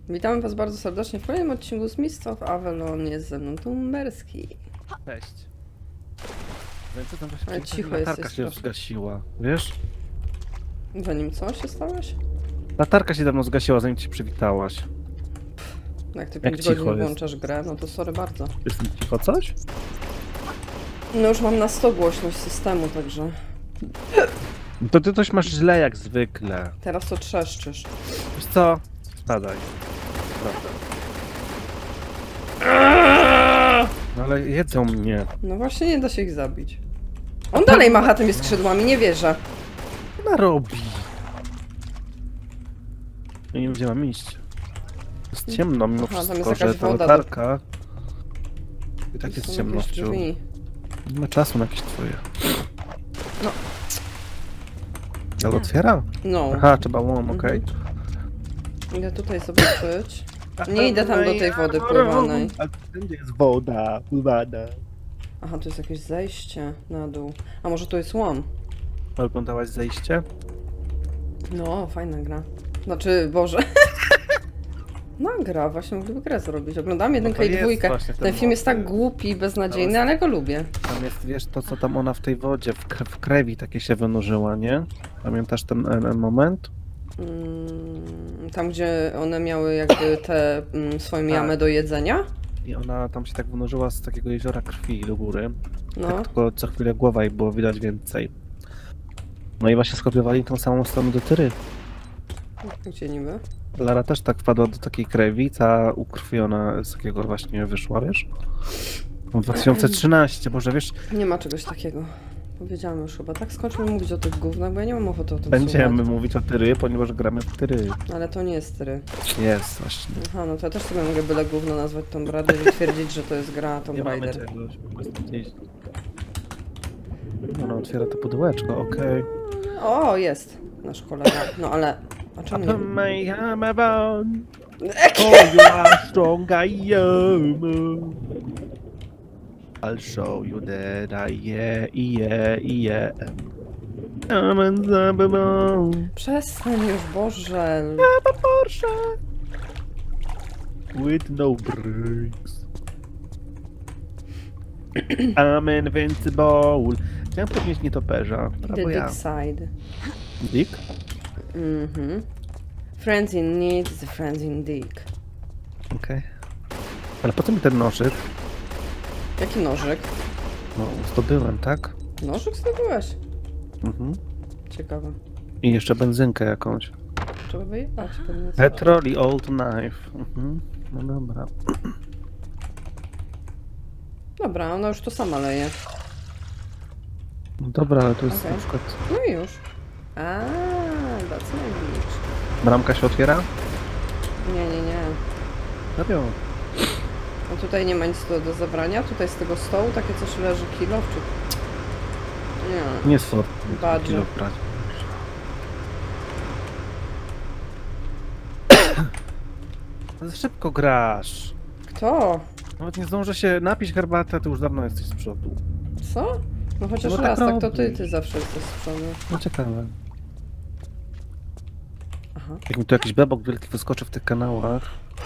Witamy was bardzo serdecznie w kolejnym odcinku z Mists of Avalon. Jest ze mną Tumberski. Cześć. No i co tam właśnie Ale cicho latarka jesteś się troszkę. zgasiła, wiesz? Zanim co się stałeś? Latarka się dawno zgasiła, zanim cię przywitałaś. Jak ty Jak 5 cicho godzin jest. włączasz grę, no to sorry bardzo. Jestem cicho coś? No już mam na 100 głośność systemu, także No to ty coś masz źle jak zwykle. teraz to trzeszczysz. Wiesz co? Spadaj. Prawda. No ale jedzą mnie. No właśnie nie da się ich zabić. On dalej macha tymi skrzydłami, nie wierzę. Co ona robi? Ja nie wiem, gdzie mam iść. Jest ciemno mimo Aha, tam wszystko, jest że jakaś ta woda latarka... I tak Są jest jakieś ciemnością. drzwi. Nie ma czasu na jakieś twoje. No. Ale otwiera? No. Aha, trzeba łom, okej. Idę tutaj zobaczyć. Nie idę tam do tej wody pływanej. A wszędzie jest woda, pływana. Aha, tu jest jakieś zejście na dół. A może tu jest łom? Oglądałaś zejście? No, fajna gra. Znaczy, Boże. No gra, właśnie mogliby grę zrobić. Oglądam jedynkę i jest dwójkę. właśnie Ten film jest tak motyw. głupi, beznadziejny, To ale ja go lubię. Tam jest, wiesz, to co tam ona w tej wodzie, w krewi takie się wynurzyła, nie? Pamiętasz ten moment? Tam, gdzie one miały jakby te swoją jamę do jedzenia. I ona tam się tak wynurzyła z takiego jeziora krwi do góry. No. Tak tylko co chwilę głowa i było widać więcej. No i właśnie skopiowali tą samą stronę do tyry. Gdzie niby? Lara też tak wpadła do takiej krewi, cała ukrwiona z takiego właśnie wyszła, wiesz? W 2013, może wiesz, Nie ma czegoś takiego. Powiedziałam już chyba. Tak skończmy mówić o tych gównach, bo ja nie mam ochoty o tym będziemy słuchać. mówić o tyry, ponieważ gramy w tyry. Ale to nie jest try. Jest właśnie. Aha, no to ja też sobie mogę byle gówno nazwać Tomb Raider i twierdzić, że to jest gra Tomb Nie mamy Raider. czegoś, po prostu gdzieś. Ona otwiera to pudełeczko, okej. O, jest nasz kolega. No ale... A czemu nie? Upon my hammer bone, oh you are strong I am. I'll show you that I am. I'm unstoppable. Przestań już, Boże. I'm a Porsche with no brakes. I'm invincible. Chciałem podnieść nietoperza. The Brawo ja. dick side. Dick? Mhm. Friends in need is friends in dick. Okej. Ale po co mi ten nożyk? Jaki nożyk? No, zdobyłem, tak? Nożyk zdobyłeś? Mhm. Ciekawe. I jeszcze benzynkę jakąś. Trzeba wyjechać pewnie. Petrol i old knife. Mhm. No dobra. Dobra, ona już to sama leje. No dobra, ale to jest Okej. na przykład... No i już. A, that's my bitch. Bramka się otwiera? Nie. Serio? No tutaj nie ma nic do zabrania. Tutaj z tego stołu takie coś leży kilowczyk. Nie. Nie sort. Badże. Kilo brać. Ale szybko grasz. Kto? Nawet nie zdążę się napić herbaty, a ty już dawno jesteś z przodu. Co? No chociaż No tak raz, tak to robisz. ty zawsze jesteś z przodu. No ciekawe. Aha, Jak mi tu jakiś bebok wielki wyskoczy w tych kanałach.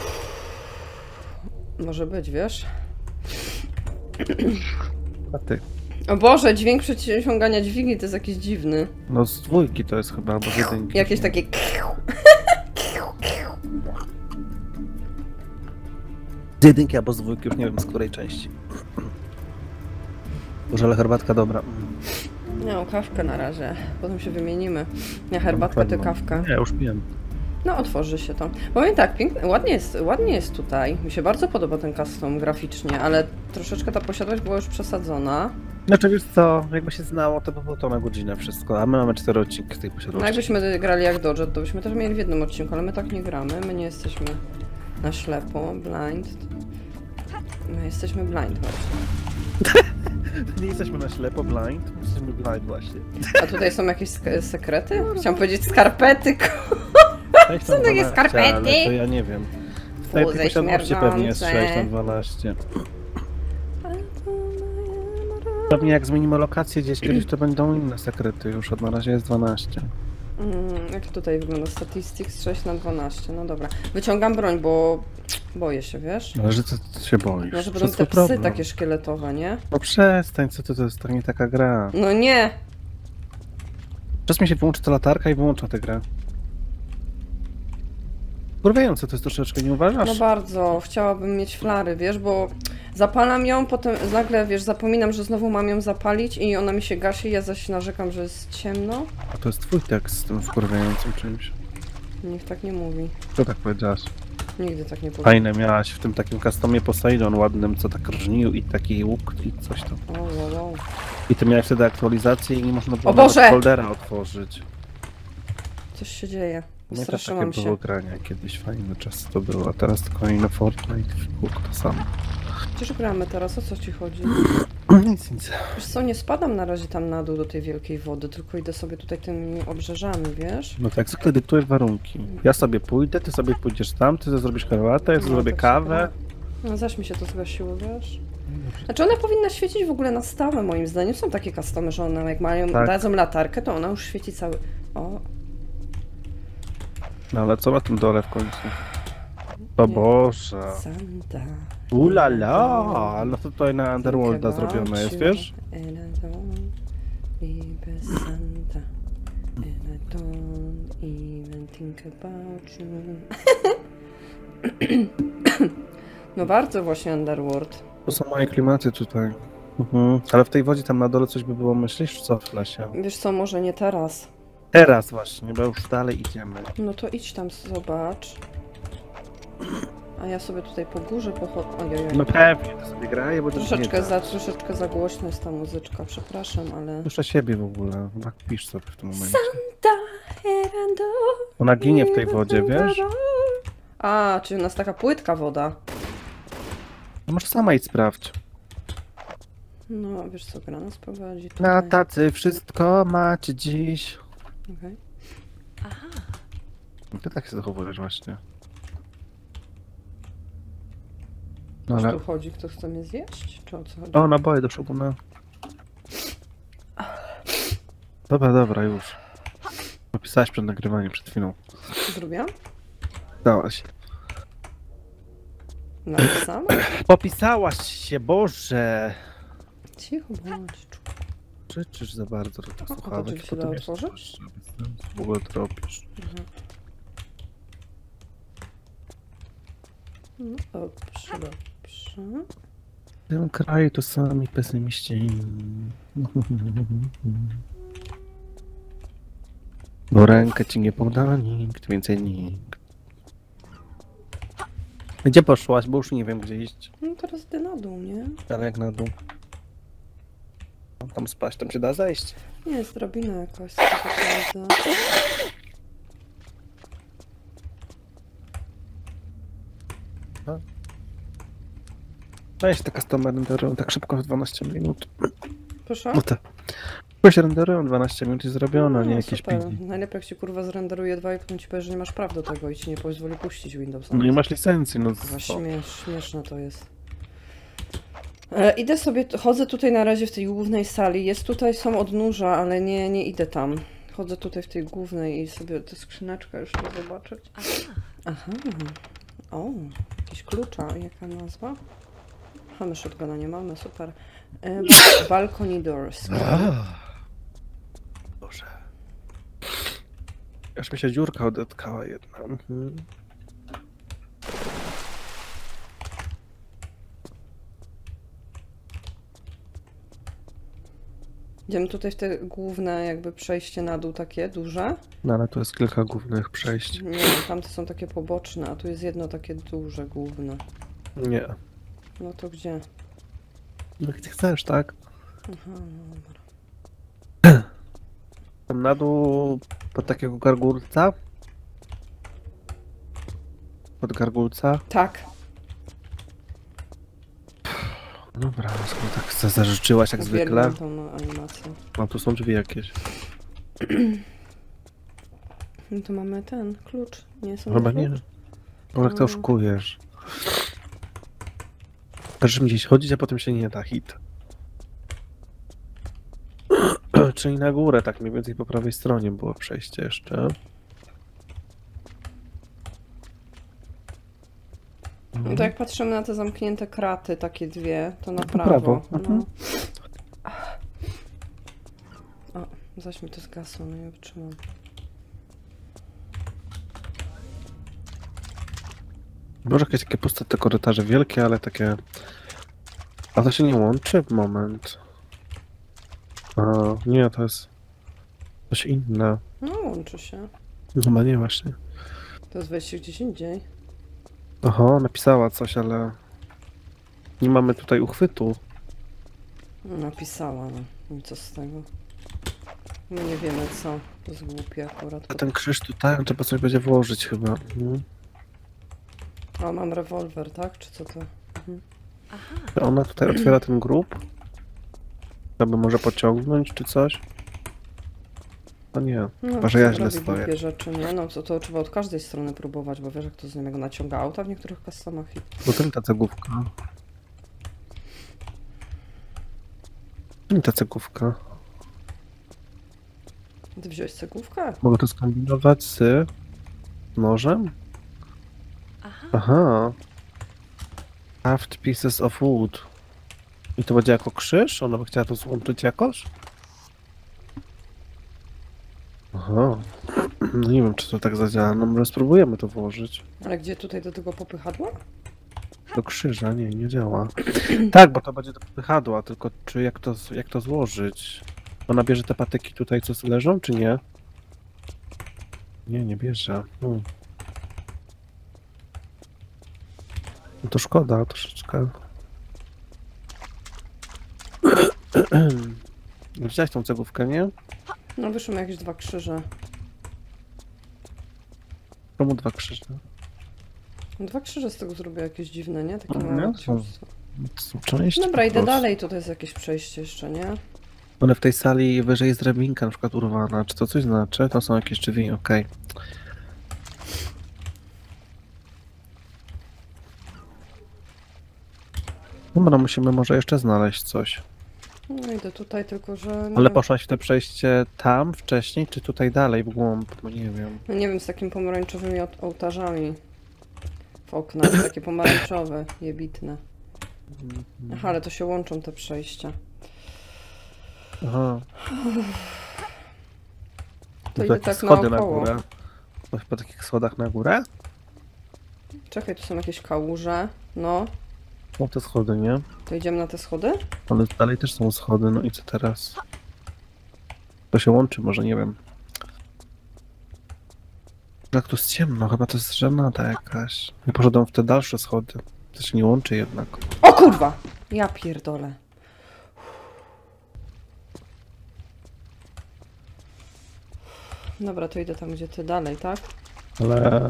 może być, wiesz? A ty? O Boże, dźwięk przeciągania dźwigni to jest jakiś dziwny. No z dwójki to jest chyba, albo z jedynki. Jakieś takie... Z jedynki albo z dwójki, już nie wiem z której części. Boże, ale herbatka dobra. No, kawkę na razie. Potem się wymienimy. Ja herbatkę, ty kawkę. Nie, już piję. No, otworzy się to. Powiem tak, pięknie, ładnie jest tutaj. Mi się bardzo podoba ten custom graficznie, ale troszeczkę ta posiadłość była już przesadzona. Znaczy wiesz co, jakby się znało, to by było to na godzinę wszystko, a my mamy 4 odcinki z tej No posiadłości. jakbyśmy grali jak Dodge, to byśmy też mieli w jednym odcinku, ale my tak nie gramy. My nie jesteśmy na ślepo, blind. My jesteśmy blind właśnie. Nie jesteśmy na ślepo, blind, jesteśmy blind właśnie. A tutaj są jakieś sekrety? Chciałam powiedzieć skarpety. Cześć, Są takie skarpety? Ale to ja nie wiem. W tej Łzy posiadłości pewnie jest śmierdzące. 6 na 12. Pewnie jak zmienimy lokację gdzieś kiedyś, to będą inne sekrety już, od na razie jest 12. Jak tutaj wygląda statistics? 6 na 12, no dobra. Wyciągam broń, bo boję się, wiesz? Ale że ty się boisz? Może To będą jest te twój psy problem. takie szkieletowe, nie? No przestań, co to jest nie taka gra. No nie! Czas mi się wyłączy ta latarka i wyłącza tę grę. Kurwiające to jest troszeczkę, nie uważasz? No bardzo, chciałabym mieć flary, wiesz, bo zapalam ją, potem nagle, wiesz, zapominam, że znowu mam ją zapalić i ona mi się gasi, ja zaś narzekam, że jest ciemno. A to jest twój tekst z tym wkurwiającym czymś. Nikt tak nie mówi. Co tak powiedziałaś? Nigdy tak nie powiem. Fajne miałaś w tym takim customie Poseidon ładnym, co tak rżnił i taki łuk i coś tam. Wow. I ty miałeś wtedy aktualizację i nie można było O Boże! nawet foldera otworzyć. Coś się dzieje. Nie tak Straszyłam takie się. było grania kiedyś, fajne czasy to było, a teraz tylko inny Fortnite, w kółko to samo. Przecież gramy teraz, o co ci chodzi? Nic. Wiesz co, nie spadam na razie tam na dół do tej wielkiej wody, tylko idę sobie tutaj tymi obrzeżami, wiesz? No tak, zwykle dyktujesz warunki. Ja sobie pójdę, ty sobie pójdziesz tam, ty zrobisz herbatę, ja No, zrobię tak się kawę. No zaś mi się to zgasiło, wiesz? Znaczy one powinny świecić w ogóle na stałe moim zdaniem. Są takie customy, że one jak mają, Tak. dadzą latarkę, to ona już świeci cały... O, No ale co na tym dole w końcu? O Nie. Boże. Santa. Ulala! No to tutaj na Underworlda zrobione jest, wiesz? And I don't be Santa. And I don't even think about you. No bardzo właśnie Underworld. To są moje klimaty tutaj. Ale w tej wodzie tam na dole coś by było, myślisz, czy co w lesie? Wiesz co, może nie teraz. Teraz właśnie, bo już dalej idziemy. No to idź tam, zobacz. A ja sobie tutaj po górze pochodzę. Ojej. No pewnie, to sobie graję, bo to Troszeczkę za głośno jest ta muzyczka, przepraszam, ale... Słyszę siebie w ogóle, tak pisz sobie w tym momencie. Santa Herando. Ona ginie w tej wodzie, wiesz? A, czyli u nas taka płytka woda. No może sama idź sprawdź. No, wiesz co, gra nas prowadzi tutaj. Na tacy wszystko macie dziś. Okej. Ty tak się zachowujesz właśnie. No O co ale... tu chodzi? Kto chce mnie zjeść? Czy o co chodzi? O, naboje do szuguna. Dobra, już. Napisałaś przed nagrywaniem, przed chwilą. Zrobiłam? Dałaś. Napisałam? Popisałaś się, Boże! Cicho bądź. Krzyczysz za bardzo do tych to słuchawek. drzwi się potem da jeszcze otworzyć? coś w ogóle tropisz. No dobrze. W tym kraju to sami pesymiści. Bo rękę ci nie poda nikt, więcej nikt. Gdzie poszłaś? Bo już nie wiem gdzie iść. No teraz idę na dół, nie? Ale jak na dół. Tam spać, tam się da zejść. Nie, jest drabina jakaś, co to prawda. Weź te custom renderują tak szybko w 12 minut. Proszę? No to. Szybko się renderują 12 minut i zrobione, nie jakieś super. pigi. Najlepiej jak ci kurwa zrenderuje 2 i potem ci powie, że nie masz praw do tego i ci nie pozwoli puścić Windowsa. No nie masz licencji, no Chyba co? śmieszne to jest. Idę sobie, chodzę tutaj na razie w tej głównej sali. Jest tutaj, są odnóża, ale nie idę tam. Chodzę tutaj w tej głównej i sobie tę skrzyneczkę już chcę zobaczyć. Aha. O, jakiś klucza. Jaka nazwa? Aha, my shotguna nie mamy, super. Balcony doors. Boże. Aż mi się dziurka odetkała jedna. Idziemy tutaj w te główne jakby przejście na dół takie duże. No ale tu jest kilka głównych przejść. Nie, tamte są takie poboczne, a tu jest jedno takie duże, główne. Nie. No to gdzie? No gdzie chcesz, tak? Aha, no dobra. Tam na dół pod takiego gargulca. Pod gargulca. Tak. Dobra, skoro tak zażyczyłaś jak zwykle. Uwielbiam tą animację. No tu są drzwi jakieś. No to mamy ten klucz. Nie są Chyba klucz? nie. Bo jak to oszukujesz. Każesz mi gdzieś chodzić, a potem się nie da. Hit. Czyli na górę, tak mniej więcej po prawej stronie było przejście jeszcze. No to jak patrzymy na te zamknięte kraty, takie dwie, to na To prawo. prawo, No. mhm. O, zaś mi to zgasło, no nie wytrzymam. Może jakieś takie puste te korytarze wielkie, ale takie... A to się nie łączy? Moment. A, nie, to jest... coś inne. No, łączy się. Chyba nie właśnie. To jest wejście gdzieś indziej. Aha, napisała coś, ale... Nie mamy tutaj uchwytu. Napisała, no. I co z tego? My nie wiemy co. To jest głupie akurat. A ten krzyż tutaj, trzeba coś będzie włożyć chyba. Mhm. O, mam rewolwer, tak? Czy co to? Mhm. Ona tutaj otwiera ten grób. Aby może pociągnąć, czy coś? No nie, No, chyba, że ja robi źle głupie stoję. rzeczy, nie? No to trzeba od każdej strony próbować, bo wiesz jak to z nim, jak naciąga auta w niektórych customach i... Bo ten ta cegłówka. Nie ta cegłówka. Ty wziąłeś cegłówkę? Mogę to skombinować z nożem? Aha. Carved pieces of wood. I to będzie jako krzyż? Ona by chciała to złączyć jakoś? Aha. No nie wiem, czy to tak zadziała. No może spróbujemy to włożyć. Ale gdzie tutaj do tego popychadła? Do krzyża, nie, nie działa. Tak, bo to będzie do popychadła, tylko czy jak to złożyć? Ona bierze te patyki tutaj, co leżą, czy nie? Nie, nie bierze. No to szkoda troszeczkę. Widziałeś tą cegłówkę, nie? No wyszły mi jakieś dwa krzyże. Czemu dwa krzyże? Dwa krzyże z tego zrobię jakieś dziwne, nie? Takie No, małe. są- To są części Dobra, po idę prostu. dalej, tutaj jest jakieś przejście jeszcze, nie? One w tej sali wyżej jest drabinka na przykład urwana. Czy to coś znaczy? To są jakieś drzwi, okej. Dobra, musimy może jeszcze znaleźć coś. No idę tutaj, tylko że... Ale poszłaś w te przejście tam wcześniej, czy tutaj dalej w głąb? No nie wiem. No nie wiem, z takimi pomarańczowymi ołtarzami. W oknach, takie pomarańczowe, jebitne. Aha, ale to się łączą te przejścia. Aha. To No idę takie tak schody na naokoło. górę. Po takich schodach na górę? Czekaj, tu są jakieś kałuże. No, Są te schody, nie? to idziemy na te schody? Ale dalej też są schody, no i co teraz? To się łączy, może nie wiem. Jak tu jest ciemno, chyba to jest żenada jakaś. Ja poszedłem w te dalsze schody. To się nie łączy jednak. O kurwa! Ja pierdolę. Dobra, to idę tam, gdzie ty dalej, tak? Ale...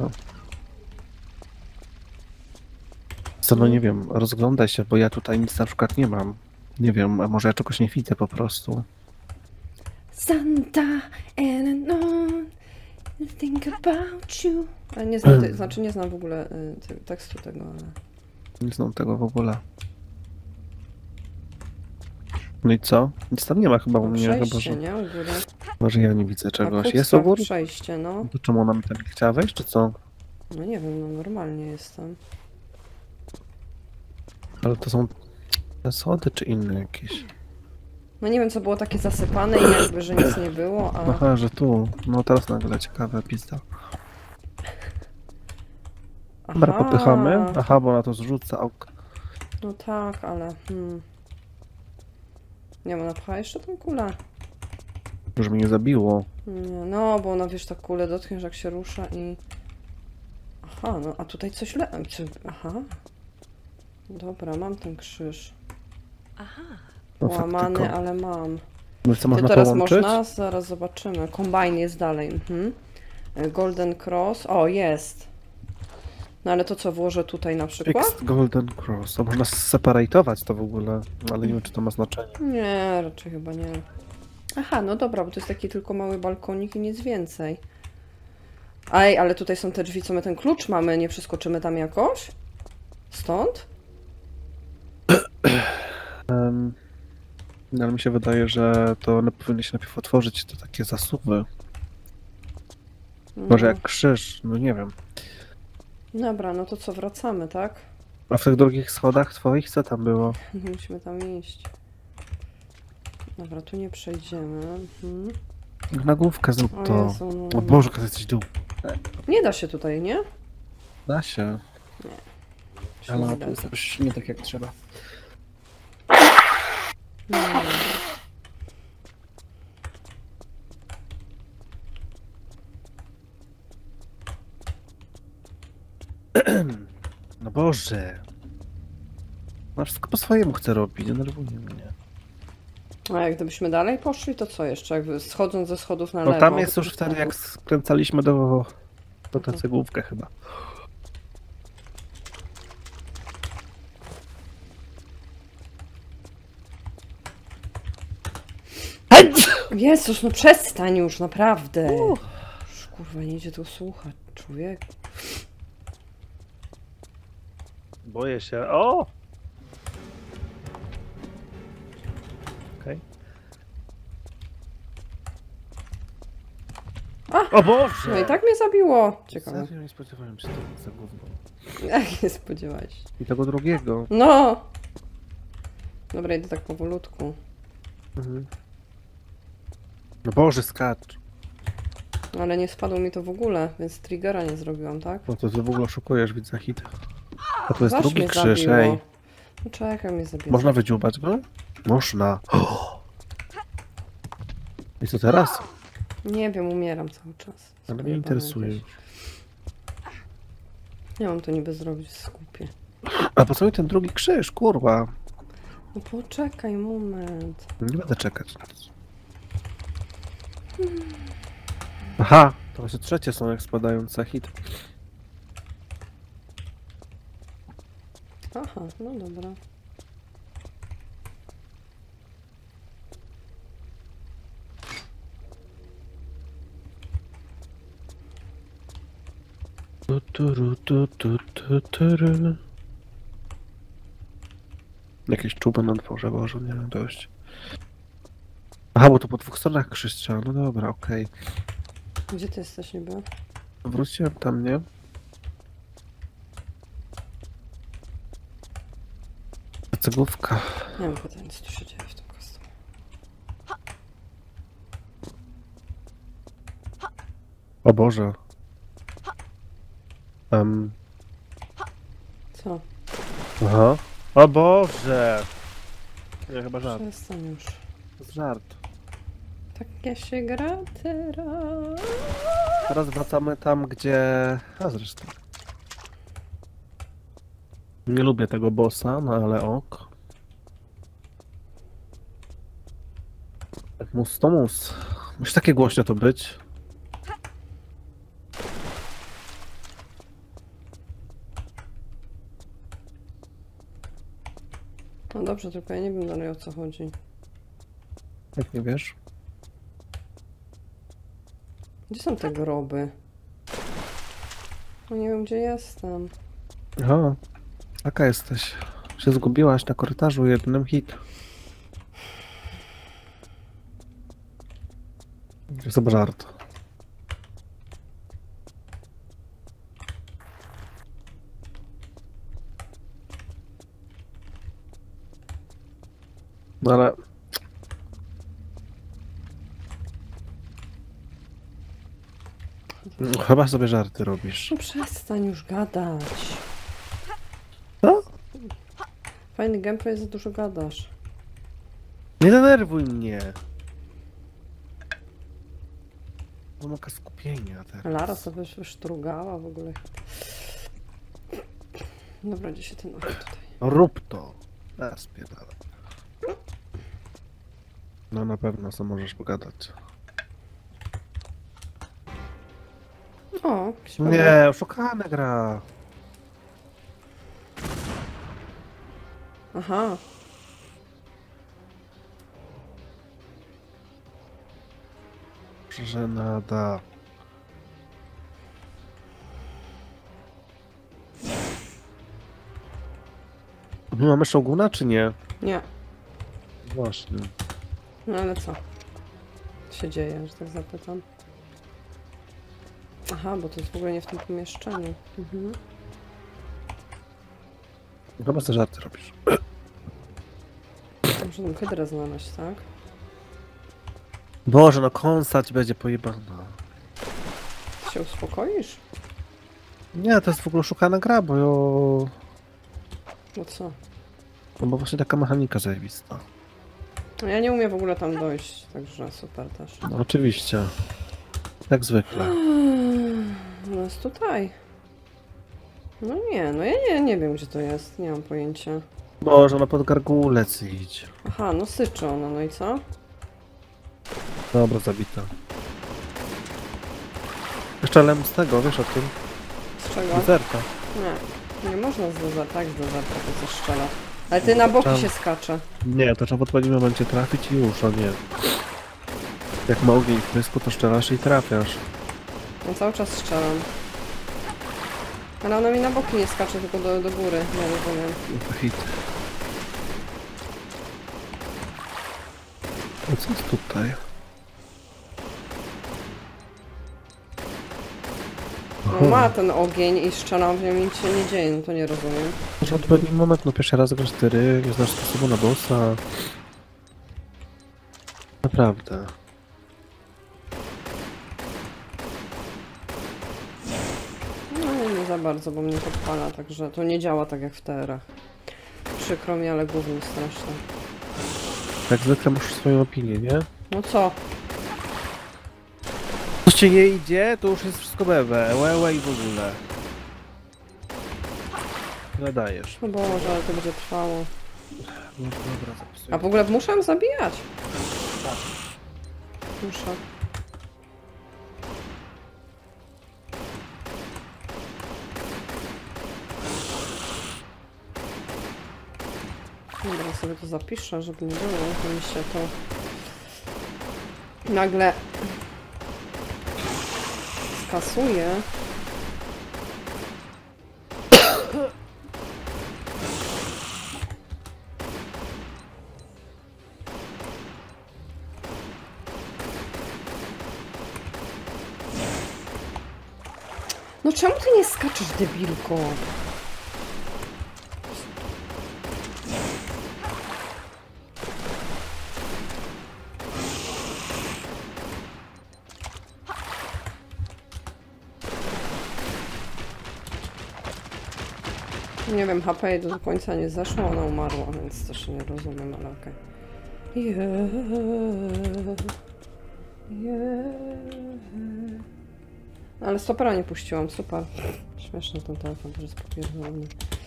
Co, no nie wiem, rozglądaj się, bo ja tutaj nic na przykład nie mam. Nie wiem, a może ja czegoś nie widzę po prostu. Santa and on, think about you. Ale nie znam, znaczy nie znam w ogóle tekstu tego, ale... Nie znam tego w ogóle. No i co? Nic tam nie ma chyba u mnie, chyba Przejście, że, nie? U góry. chyba, że ja nie widzę czegoś. Akucka Jest u góry? przejście, no. To czemu ona mi tam nie chciała wejść, czy co? No nie wiem, no normalnie jestem. Ale to są te schody, czy inne jakieś? No nie wiem, co było takie zasypane i jakby, że nic nie było, a... Aha, że tu. No teraz nagle ciekawe pizda. Dobra, Aha. popychamy. Aha, bo ona to zrzuca. Ok. No tak, ale... Nie, ona pcha jeszcze tą kulę. Już mnie nie zabiło. Nie, no, bo ona, wiesz, ta kulę dotkniesz, jak się rusza i... Aha, no, a tutaj coś Aha. Dobra, mam ten krzyż. No tak, Łamany, tylko. ale mam. No, co To można teraz połączyć? można? Zaraz zobaczymy. Kombajn jest dalej. Golden Cross. O, jest. No ale to co, włożę tutaj na przykład? Fixed Golden Cross. To można separatować to w ogóle, ale nie wiem, czy to ma znaczenie. Nie, raczej chyba nie. Aha, no dobra, bo to jest taki tylko mały balkonik i nic więcej. Ej, ale tutaj są te drzwi, co my ten klucz mamy, nie przeskoczymy tam jakoś? Stąd? No, ale mi się wydaje, że to one powinny się najpierw otworzyć, te takie zasuwy. Może jak krzyż, no nie wiem. Dobra, no to co, wracamy, tak? A w tych drugich schodach twoich co tam było? Musimy tam iść. Dobra, tu nie przejdziemy. Na główkę zrób O to. Jezu, no. O Boże, to jesteś dół. Nie da się tutaj, nie? Da się. Się Ale nie to da. jest jakoś nie tak jak trzeba. Nie. No Boże. Masz wszystko po swojemu chce robić, denerwuje mnie. A jak gdybyśmy dalej poszli, to co jeszcze? Jak schodząc ze schodów na No lewo. tam jest już wtedy jak skręcaliśmy do tę cegłówkę chyba. Jezus, no przestań już, naprawdę. Już, kurwa, nie idzie tu słuchać, człowiek. Boję się. O! Okej. O Boże! No i tak mnie zabiło. Ciekawe. Serio nie spodziewałem się tego za gówno. Jak nie spodziewałeś się? I tego drugiego. No! Dobra, idę tak powolutku. Mhm. No Boże, skacz. Ale nie spadło mi to w ogóle, więc triggera nie zrobiłam, tak? No to ty w ogóle oszukujesz, widzę hit. A to jest Zaś drugi mnie krzyż, zabiło. ej. No czekaj, mnie zabiło. Można wydziubać go? Można. I co teraz? Nie wiem, umieram cały czas. Ale mnie Skubane interesuje. jakieś. Nie mam to niby zrobić w skupie. A po co mi ten drugi krzyż, kurwa? No poczekaj moment. Nie będę czekać. Aha, to właśnie trzecie są jak spadające hit. Aha, no dobra. Jakieś czuba na dworze, Boże, nie wiem, dość. Aha, bo to po dwóch stronach krzyż trzeba, no dobra, okej. Gdzie ty jesteś niby? Wróciłem tam, nie? Cegłówka. Nie mam pytań, co tu się dzieje w tym kostiumie. O Boże. Co? Aha. O Boże! Nie, chyba żart. Przestań już. To jest żart. Tak ja się gra teraz. Teraz wracamy tam, gdzie... A zresztą. Nie lubię tego bossa, no ale ok. Mus to mus. Musi takie głośno to być. No dobrze, tylko ja nie wiem dalej o co chodzi. Jak nie wiesz? Gdzie są te groby? No nie wiem gdzie jestem. Aha. Taka jesteś. Się zgubiłaś na korytarzu jednym hit. Jest żart. No ale... No, chyba sobie żarty robisz. No przestań już gadać. Co? Fajny gameplay, za dużo gadasz. Nie denerwuj mnie. Wymaga skupienia teraz. Lara sobie wysztrugała w ogóle. Dobra, gdzie się ten ogień tutaj? No rób to. Teraz pierdolę. No na pewno co możesz pogadać. O, jakiś Nie, oszukana gra. Aha. Żenada. My mamy Shoguna czy nie? Nie. Właśnie. No ale co? Się dzieje, że tak zapytam. Aha, bo to jest w ogóle nie w tym pomieszczeniu. Mhm. Chyba te żarty robisz. Muszę tą hydrę znaleźć, tak? Boże, no kąsać będzie pojebana. Ty się uspokoisz? Nie, to jest w ogóle szukana gra, bo No co? no bo właśnie taka mechanika zajebista. No ja nie umiem w ogóle tam dojść, także super też. No oczywiście. Jak zwykle. No jest tutaj. No nie, no ja nie wiem gdzie to jest, nie mam pojęcia. Boże, no pod gargulec idź. Aha, no syczy ona, no i co? Dobra, zabita. Jeszcze lem z tego, wiesz o tym? Z czego? Zerka. Nie można z dozerka, tak z dozerka to coś strzela. Ale ty na boki Tam. się skacze. Nie, to trzeba w odpowiednim momencie trafić i już, a nie. Jak ma ogień w pysku, to strzelasz i trafiasz. Ja cały czas strzelam. Ale ona mi na boki nie skacze, tylko do góry, nie rozumiem. No to hit. A co jest tutaj? No ma ten ogień i strzelam w nią i nic się nie dzieje, no to nie rozumiem. Może odpowiedni moment, no pierwszy raz grasz 4, nie znasz sposobu na bossa. Naprawdę. No nie za bardzo, bo mnie podpala, także to nie działa tak jak w TR-ach. Przykro mi, ale gówno straszne. Jak zwykle masz swoją opinię, nie? No co? Coś ci nie idzie, to już jest wszystko bewe, łe i w ogóle. Nadajesz. No Boże, ale to będzie trwało. No dobra, zapisuję. A w ogóle muszę zabijać? Tak. Muszę. Dobra, sobie to zapiszę, żeby nie było, to mi się to nagle skasuje. No czemu ty nie skaczesz, debilko? Nie wiem, HP jej do końca nie zeszło, ona umarła, więc też nie rozumiem, ale okej. Ale stopera nie puściłam, super. Śmieszny ten telefon, też jest popierdolony.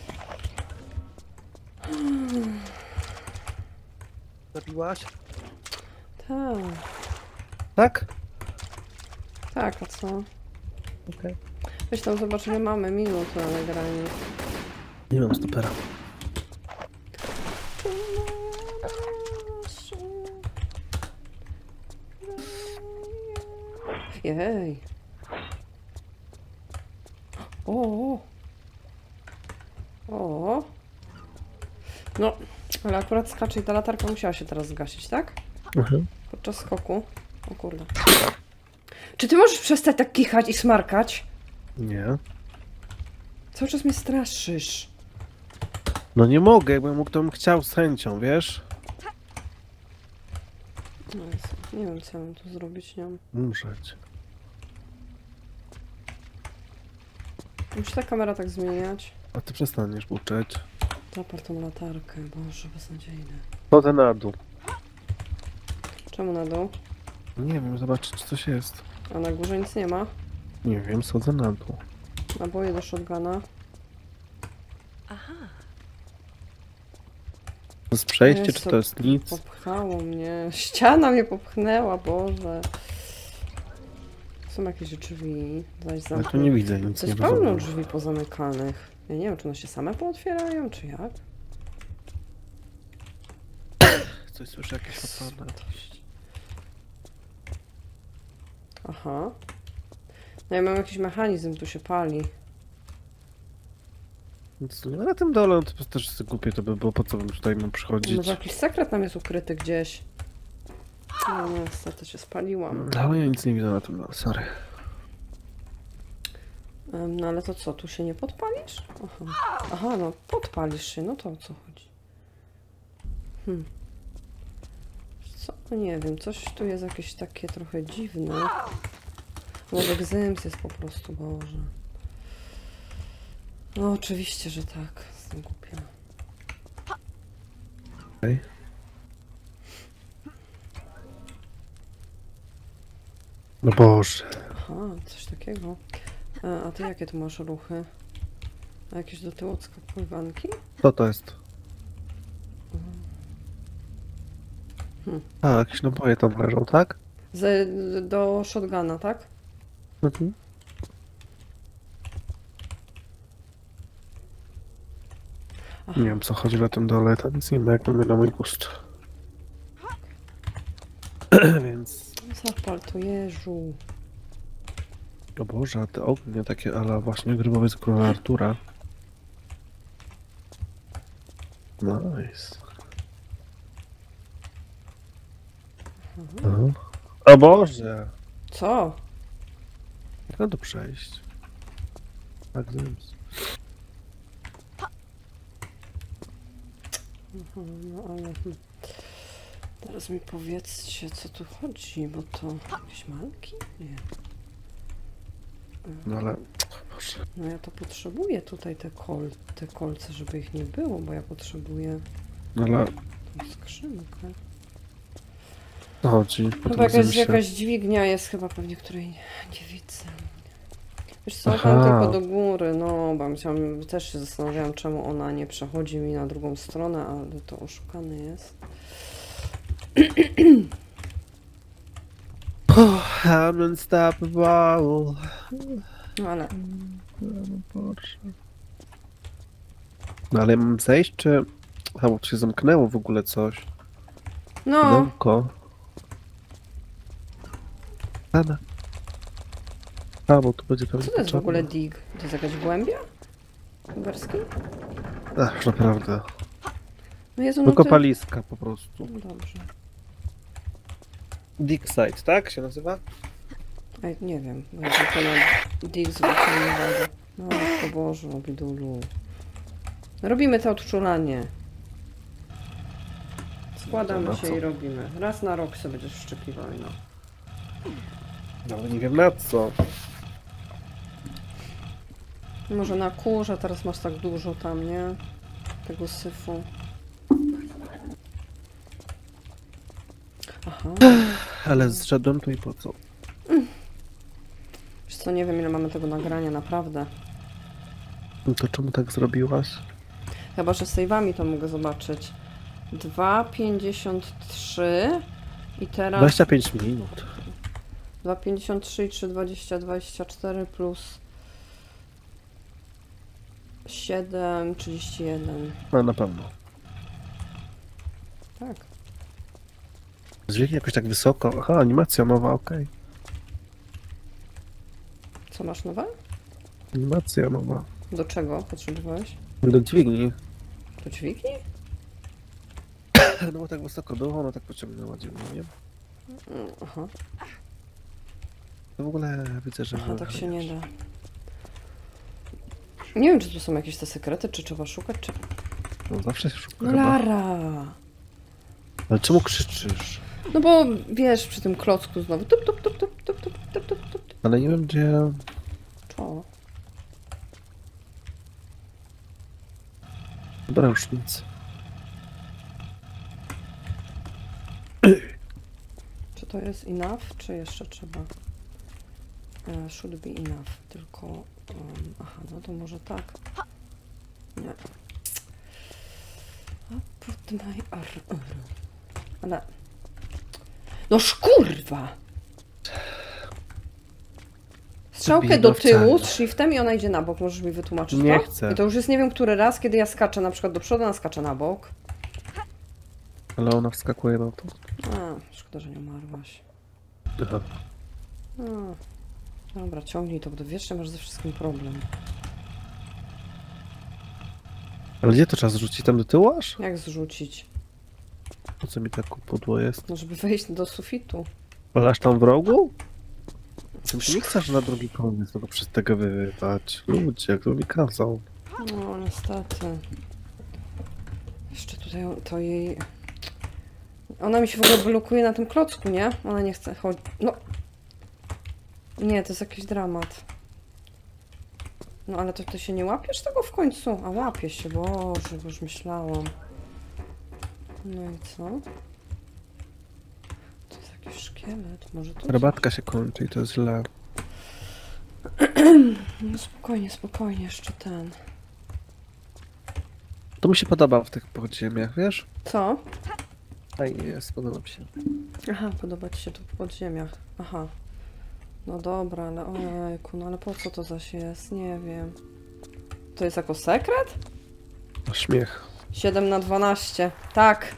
Zabiłaś? Tak, Tak? tak, a co? Okej. Weź tam zobacz, ile mamy minut na nagraniu. Nie mam stopera. Jej. O. O. No, ale akurat skacze i ta latarka musiała się teraz zgasić, tak? Mhm. Podczas skoku. O kurde. Czy ty możesz przestać tak kichać i smarkać? Nie. Cały czas mnie straszysz. No nie mogę, jakbym mógł, to bym chciał z chęcią, wiesz? No jest, nie wiem, co mam tu zrobić, nie wiem. Umrzeć. Musi ta kamera tak zmieniać. A ty przestaniesz buczeć. Zapar tą latarkę, Boże, beznadziejne. Chodzę na dół. Czemu na dół? Nie wiem, zobaczyć czy coś jest. A na górze nic nie ma? Nie wiem, schodzę na dół. Naboje do shotguna. To jest przejście, Jezu, czy to jest nic? Popchało mnie. Ściana mnie popchnęła, Boże. Są jakieś drzwi. Zaś Ja tu nie widzę nic, To nie jest pełno rozumiem. drzwi pozamykanych. Ja nie wiem, czy one się same pootwierają, czy jak? Coś słyszę, jakieś podpady. Aha. No ja mam jakiś mechanizm, tu się pali. Nic nie ma na tym dole, no to też głupie to by było, po co bym tutaj mam przychodzić? Może jakiś sekret tam jest ukryty gdzieś. No niestety się spaliłam. Ale ja nic nie widzę na tym, no, sorry. No ale to co, tu się nie podpalisz? Aha, no podpalisz się, no to o co chodzi? Co? No nie wiem, coś tu jest jakieś takie trochę dziwne. Może gzyms jest po prostu, Boże. No oczywiście, że tak. Jestem głupia. Okej. No Boże. Aha, coś takiego. A ty jakie tu masz ruchy? A jakieś do tyłu pływanki? Co to jest? A, jakieś naboje tam leżą, tak? Do shotguna, tak? Mhm. Aha. Nie wiem, co chodzi na tym dole, tam nic nie ma, jak mamy na mój gust. Więc... Zapal to jeżu. O Boże, a te ognie takie, ale właśnie grybowiec króla Artura. Nice. Aha. O Boże! Co? Jak na to przejść? Tak, zems. No ale... Teraz mi powiedzcie, co tu chodzi, bo to... Jakieś malki? Nie. No ale... Boże. No ja to potrzebuję tutaj te kolce, żeby ich nie było, bo ja potrzebuję No ale... tą skrzynkę. Co chodzi? Chyba jakaś dźwignia jest chyba pewnie, której nie widzę. Wiesz co, tam Aha. tylko do góry, no, bo też się zastanawiałam, czemu ona nie przechodzi mi na drugą stronę, ale to oszukany jest. I'm unstoppable. No ale No ale mam zejść, czy... A, bo tu się zamknęło w ogóle coś. no, Pudełko. Pana. A, bo tu będzie pewnie co to jest w ogóle potrzebne. dig? To jest jakaś głębia? Kuberski? Ach, naprawdę. No Jezu, no No ty... kopaliska po prostu. No dobrze. Dig site, tak się nazywa? Ej, nie wiem, bo ja tylko na dig zwróciłam uwagę. No, po Bożu, bidulu. Robimy to odczulanie. Składamy No się co? i robimy. Raz na rok sobie będziesz wszczekiwał, no. No ale nie wiem na co. Może na kurze, teraz masz tak dużo tam, nie? Tego syfu. Aha. Ale zszedłem tu i po co? Wiesz co, nie wiem ile mamy tego nagrania, naprawdę. No to czemu tak zrobiłaś? Chyba, że save'ami to mogę zobaczyć. 2,53 i teraz 25 minut. 2,53 i 3,20, 24 plus 7, 31. No na pewno. Tak. Dźwięk jakoś tak wysoko. Aha, animacja nowa, okej. Co masz nowe? Animacja nowa. Do czego potrzebowałeś? Do dźwigni. Do dźwigni? No bo tak wysoko było, ona tak pociągnęła dźwignię, nie? Aha. To w ogóle widzę, że... Aha, tak się nie da. Nie wiem, czy tu są jakieś te sekrety, czy trzeba szukać, czy... No zawsze się szuka No chyba. Lara! Ale czemu krzyczysz? No bo wiesz, przy tym klocku znowu tup, tup, tup, tup, tup, tup, tup, tup, tup. Ale nie wiem gdzie... Co? Dobra, już nic. Czy to jest enough, czy jeszcze trzeba? Should be enough, tylko... aha, no to może tak. Nie. Put my arm. Ale... No szkurwa! Strzałkę do tyłu z shiftem i ona idzie na bok. Możesz mi wytłumaczyć Nie to? chcę. I to już jest nie wiem który raz, kiedy ja skaczę na przykład do przodu, ona skacze na bok. Ale ona wskakuje na to. A, szkoda, że nie umarłaś. Aha. Dobra, ciągnij to, bo wiecznie masz ze wszystkim problem. Ale gdzie to trzeba zrzucić? Tam do tyłu aż? Jak zrzucić? Po co mi tak pudło jest? No, żeby wejść do sufitu. Ale aż tam w rogu? Ty nie chcesz na drugi koniec, no to przez tego wydać. Ludzie, kto mi kazał? No, niestety. Jeszcze tutaj to jej... Ona mi się w ogóle blokuje na tym klocku, nie? Ona nie chce chodzić. No. Nie, to jest jakiś dramat. No ale to ty się nie łapiesz tego w końcu? A łapie się, Boże, bo już myślałam. No i co? To jest jakiś szkielet, może tu Herbatka się kończy i to jest źle. No spokojnie, spokojnie, jeszcze ten. To mi się podoba w tych podziemiach, wiesz? Co? Fajnie jest, podoba mi się. Aha, podoba ci się tu w podziemiach. Aha. No dobra, ale ojejku, no ale po co to zaś jest? Nie wiem. To jest jako sekret? O śmiech. 7 na 12. Tak.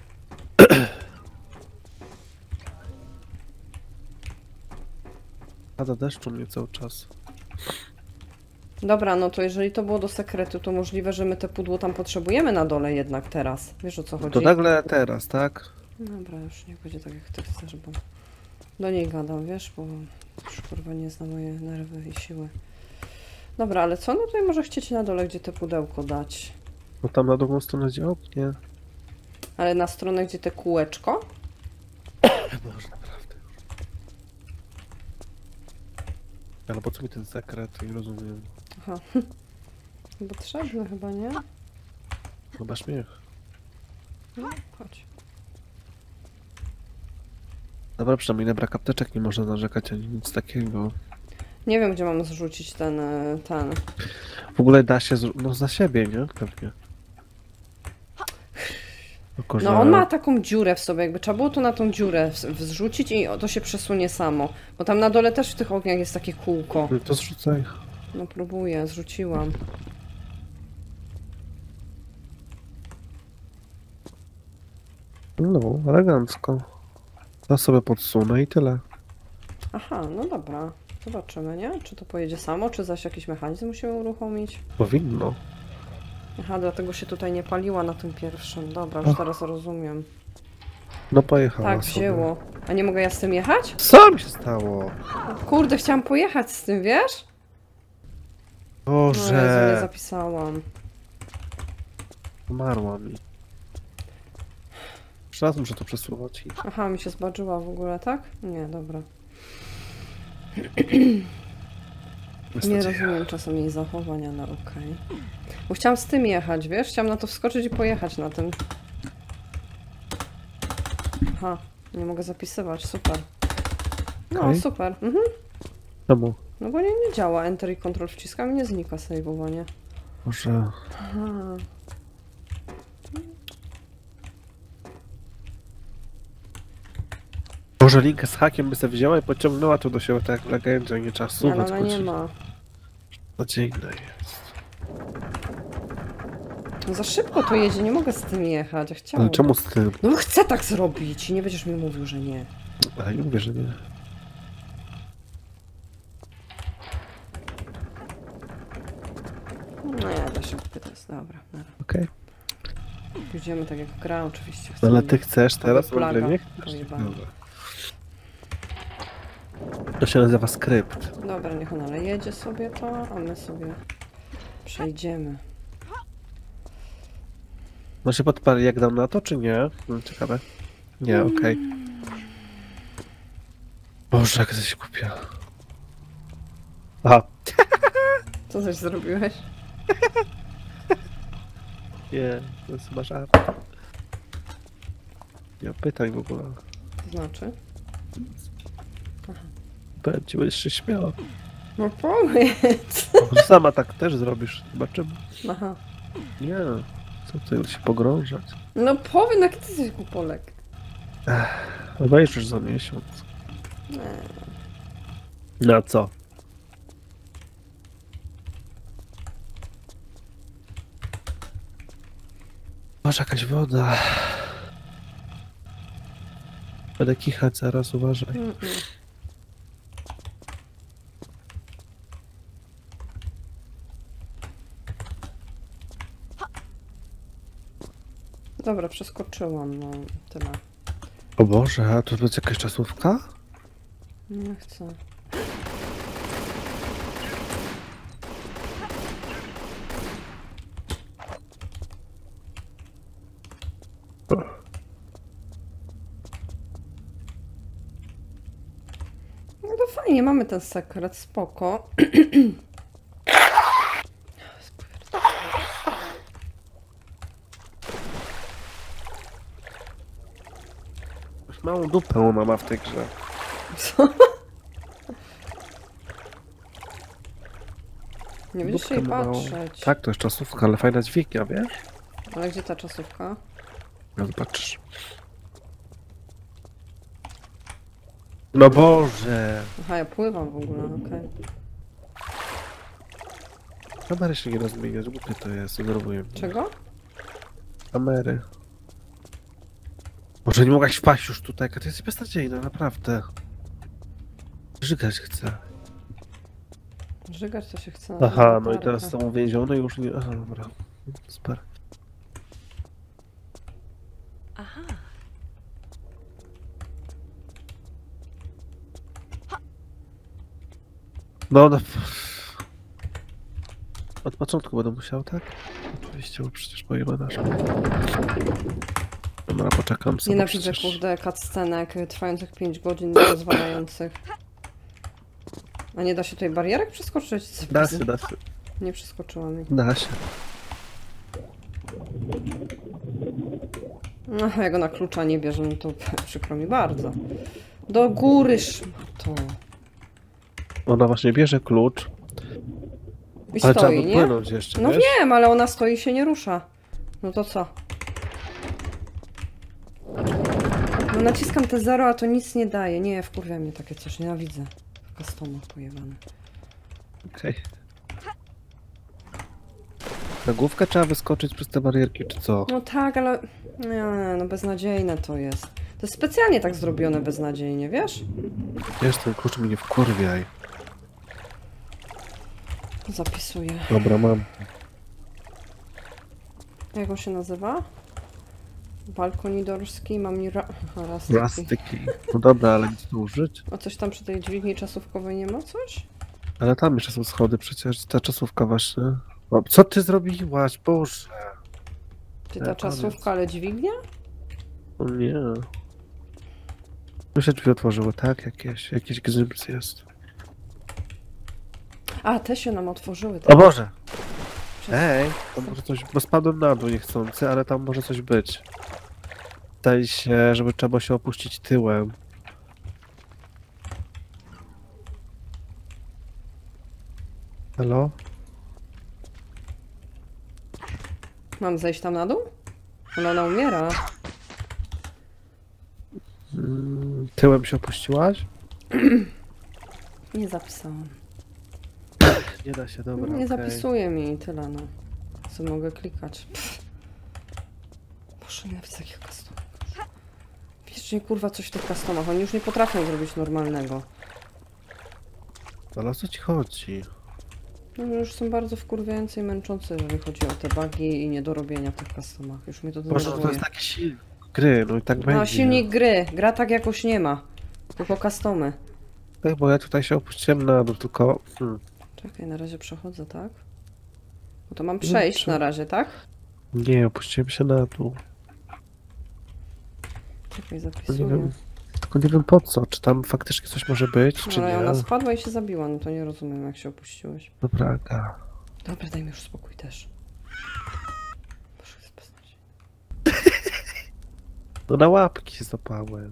Pada deszczu mnie cały czas. Dobra, no to jeżeli to było do sekretu, to możliwe, że my te pudło tam potrzebujemy na dole jednak teraz. Wiesz o co chodzi? To nagle teraz, tak? Dobra, już niech będzie tak jak ty chcesz, bo do niej gadam, wiesz, bo już kurwa nie zna moje nerwy i siły. Dobra, ale co no tutaj może chcieć na dole, gdzie te pudełko dać? No tam na drugą stronę działk? Nie. Ale na stronę, gdzie te kółeczko? Boże, naprawdę. Ale po co mi ten sekret? Nie rozumiem. Aha. Bo trzeba chyba, nie? Chyba śmiech. No, chodź. Dobra, przynajmniej na brak apteczek nie można narzekać ani nic takiego. Nie wiem, gdzie mam zrzucić ten. W ogóle da się, no za siebie, nie? Pewnie. Tylko, No on ma taką dziurę w sobie, jakby trzeba było to na tą dziurę zrzucić i to się przesunie samo. Bo tam na dole też w tych ogniach jest takie kółko. To zrzucaj. No próbuję, zrzuciłam. No, elegancko. Ja sobie podsunę i tyle. Aha, no dobra. Zobaczymy, nie? Czy to pojedzie samo, czy zaś jakiś mechanizm musimy uruchomić? Powinno. Aha, dlatego się tutaj nie paliła na tym pierwszym. Dobra, już teraz rozumiem. No pojechała Tak, sobie. wzięło. A nie mogę ja z tym jechać? Co mi się stało? Kurde, chciałam pojechać z tym, wiesz? No Jezu, nie Boże. zapisałam. Umarła mi. Jeszcze raz muszę to przesuwać i... Aha, mi się zbadżyła w ogóle, tak? Nie, dobra. Nie rozumiem czasem jej zachowań, ale okej. Bo chciałam z tym jechać, wiesz? Chciałam na to wskoczyć i pojechać na tym. Aha, nie mogę zapisywać, super. No, Okej. super. Mhm. Czemu? No bo nie działa. Enter i Control wciskam i nie znika sejwowanie. Może... Aha. Może linkę z hakiem by sobie wzięła i pociągnęła to do siebie tak jak w legendzie, nie trzeba Ale suwać. ona nie ma. Nadziejne jest. No za szybko to jedzie, nie mogę z tym jechać. Ja Ale chciałam. czemu z tym? No chcę tak zrobić i nie będziesz mi mówił, że nie. Ale nie mówię, że nie. No ja za szybko to jest, dobra. Okej. Pójdziemy tak jak gra, oczywiście. No ale chcemy. ty chcesz teraz? plaga. Może nie chcesz? Pojebana. Dobra. To się nazywa skrypt. Dobra, niech ona ale jedzie sobie to, a my sobie przejdziemy. No się podpali jak dam na to, czy nie? No, ciekawe. Nie, okej. Boże, jak to się kupia. Aha. Co coś zrobiłeś? Nie, to jest chyba żart. Nie mam pytań w ogóle. To znaczy? Powiem ci, będziesz się śmiała. No powiedz. Może sama tak też zrobisz. Zobaczymy. Aha. Nie. Co ty się pogrążać? No powiedz, jak ty jesteś kupolek. Obejrzysz za miesiąc. Nie. Na co? Masz jakaś woda. Będę kichać zaraz, uważaj. dobra, przeskoczyłam, no tyle. O Boże, a to jest jakaś czasówka? Nie chcę. No to fajnie, mamy ten sekret, spoko. Już małą dupę ona ma w tej grze. Co? Nie będziesz się jej Dupkę ma małą. patrzeć. Tak, to jest czasówka, ale fajna dźwignia, wiesz? Ale gdzie ta czasówka? No zobaczysz. No Boże! Aha, ja pływam w ogóle, okej. Kamery się nie da zmieniać, głupie to jest, denerwuje mnie. Czego? Kamery. Może nie mogłaś wpaść już tutaj, jaka to jest beznadziejna, naprawdę. Żygać chcę. Żygać to się chce. Aha, no i teraz są uwięzione i już nie... Aha, dobra. Super. Aha. No, no... Od początku będę musiał, tak? Oczywiście, bo przecież pojeba nasz. Dobra, poczekam sobie. Nienawidzę, przecież... kurde, cutscenek trwających 5 godzin, pozwalających. A nie da się tutaj barierek przeskoczyć? Da się, da się. Nie przeskoczyłam jej. Da się. No, jak ona klucza nie bierze, no to przykro mi bardzo. Do góry szmato. Ona właśnie bierze klucz, I ale trzeba stoi, nie? dopłynąć jeszcze, No wiesz? wiem, ale ona stoi i się nie rusza. No to co? No naciskam te 0, a to nic nie daje. Nie, wkurwia mnie takie coś, nienawidzę. W customach pojebane. Okej. Na główkę trzeba wyskoczyć przez te barierki, czy co? No tak, ale... Nie, no beznadziejne to jest. To jest specjalnie tak zrobione beznadziejnie, wiesz? Wiesz, ten klucz mi nie wkurwiaj. Zapisuję. Dobra, mam. Jak on się nazywa? Balkonidorski, mam mi rastyki. Plastyki. No dobra, ale gdzie to użyć? A coś tam przy tej dźwigni czasówkowej nie ma coś? Ale tam jeszcze są schody przecież, ta czasówka właśnie. O, co ty zrobiłaś? Boże. Czy Ja ta koniec. czasówka, ale dźwignia? O nie. Tu się drzwi otworzyły, tak? Jakiś gzyms jest. A, te się nam otworzyły. O Boże! Przez- Ej, to może coś, bo spadłem na dół niechcący, ale tam może coś być. Zdaje się, żeby trzeba się opuścić tyłem. Halo? Mam zejść tam na dół? Ale ona umiera. Tyłem się opuściłaś? Nie zapisałam. Nie da się, dobra. Nie okej. zapisuje mi i tyle, no. Co mogę klikać? Pff. Boże, nienawidzę takich customów. Wiecznie kurwa coś w tych customach. Oni już nie potrafią zrobić normalnego. Ale o co ci chodzi? No, już są bardzo wkurwiające i męczące, jeżeli chodzi o te bugi i niedorobienia w tych customach. Już mnie to Boże, to denerwuje. jest taki silnik gry, no i tak będzie. No, silnik gry. Gra tak jakoś nie ma. Tylko customy. Tak, bo ja tutaj się opuściłem na dół, tylko... Czekaj, na razie przechodzę, tak? No to mam przejść na razie, tak? Nie, opuściłem się na dół. Czekaj, Nie zapisuję. wiem, tylko nie wiem po co, czy tam faktycznie coś może być, czy No, ale nie. ona spadła i się zabiła, no to nie rozumiem, jak się opuściłeś. Dobra, Aga. Dobra, daj mi już spokój też. Boże, jest beznadziejne. No na łapki się zapałem.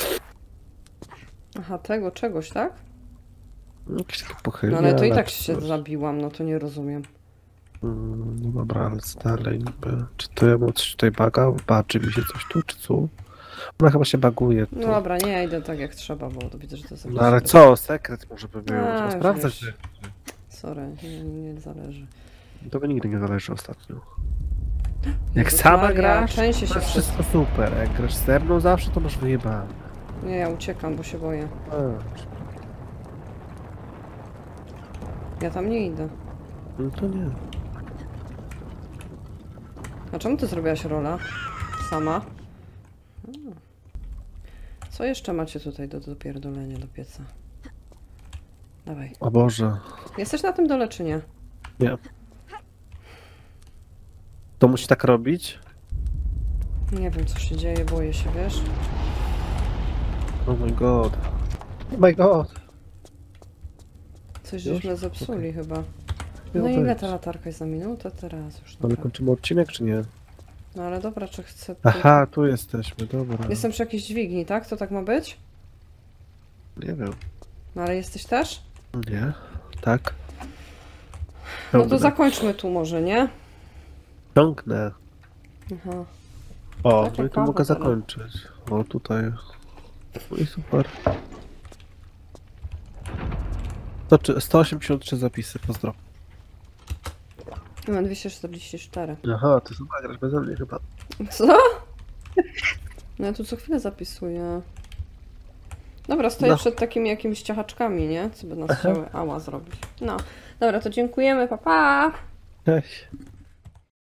Aha, tego czegoś, tak? Jakieś takie pochylnie, No ale to i tak czy się coś. zabiłam, no to nie rozumiem. No dobra, ale co dalej niby? Czy to ja mam coś tutaj baga? Baczy mi się coś tu, czy co? Ona chyba się baguje tu. No dobra, nie, ja idę tak jak trzeba, bo to widzę, że to jest No ale co? Sekret może by był. A, Trzeba sprawdzać. wiesz. Sorry, nie zależy. To by nigdy nie zależy ostatnio. Jak Jezus sama Maria, grasz, trzęsie się masz wszystko. wszystko super. Jak grasz ze mną zawsze, to masz wyjebane. Nie, ja uciekam, bo się boję. Ja tam nie idę. No to nie. A czemu ty zrobiłaś rola? sama. Co jeszcze macie tutaj do dopierdolenia do pieca? Dawaj. O Boże. Jesteś na tym dole, czy nie? Nie. To musi tak robić? Nie wiem, co się dzieje, boję się, wiesz? Oh my god. Oh my god. Coś Już? żeśmy zepsuli chyba. Miał No i ile być. ta latarka jest za minutę teraz już? Ale Dobra. kończymy odcinek, czy nie? No ale dobra, czy chcę... Aha, tu jesteśmy, dobra. Jestem przy jakiejś dźwigni, tak? To tak ma być? Nie wiem. No ale jesteś też? Nie? Tak? No to Ciągnę. zakończmy tu może, nie? Ciągnę. Aha. O, Taka no i tu kawa mogę teraz. zakończyć. O, tutaj. No i super. To 183 zapisy, pozdro. Mam 244. Aha, ty chyba grasz beze mnie chyba. Co? No ja tu co chwilę zapisuję. Dobra, stoję No. przed takimi jakimiś ciachaczkami, nie? Co by nas chciały ała zrobić. No. Dobra, to dziękujemy, pa pa! Cześć.